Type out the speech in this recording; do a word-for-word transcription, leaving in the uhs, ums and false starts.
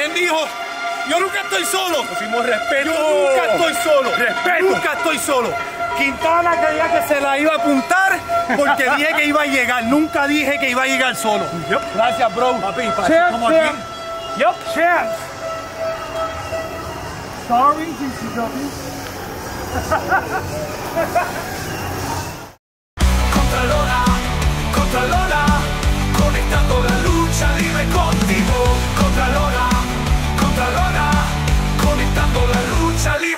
¿Quién dijo? Yo nunca estoy solo. Pusimos respeto. Yo nunca estoy solo. Respeto. Nunca estoy solo. Quintana creía que se la iba a apuntar porque dije que iba a llegar. Nunca dije que iba a llegar solo. Yep. Gracias, bro. Papi, papi, Champ, como champ. aquí. Yep, champ. Sorry, G C W. Contralora, Contralora, conectando la lucha libre contigo. Contralora, Contralora, conectando la lucha libre.